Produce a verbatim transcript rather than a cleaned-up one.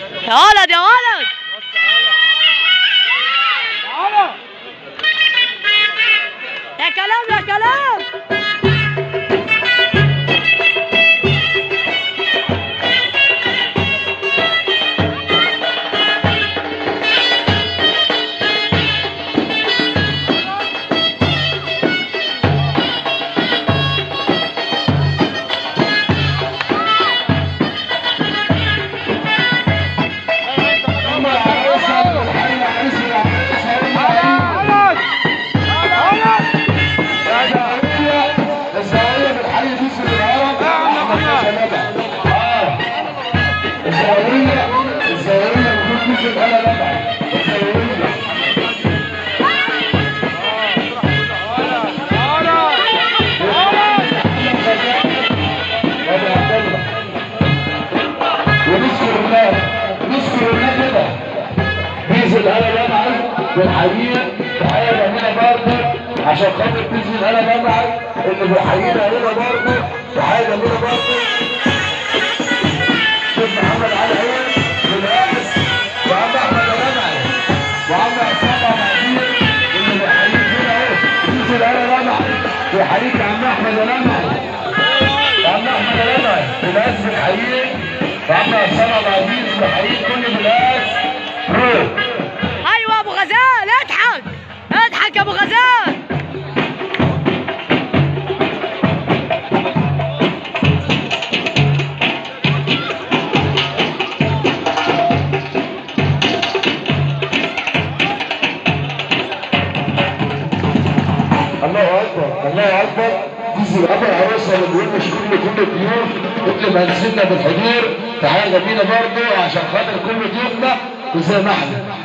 يا ولد يا ولد يا كلام يا كلام. بنحييه تحيه جميله برضه عشان خاطر باذن الله جمعت اللي بيحيينا هنا برضه تحيه جميله برضه. شيخ محمد علي عين بالرئيس وعم احمد جمعت وعم عصام معدير اللي بيحييك هنا اهو باذن الله جمعت بيحييك يا عم احمد جمعت وعم احمد جمعت بالرئيس بيحييك وعم عصام معدير بيحييك كل بالرئيس روح. ايوه ابو غزال اضحك اضحك يا ابو غزال. الله اكبر الله اكبر. دي الابو العروسه اللي بيقول مش كل كل الضيوف اللي منزلنا بالحضور تحيه جميله برضه عشان خاطر كل ضيوفنا وزي ما احنا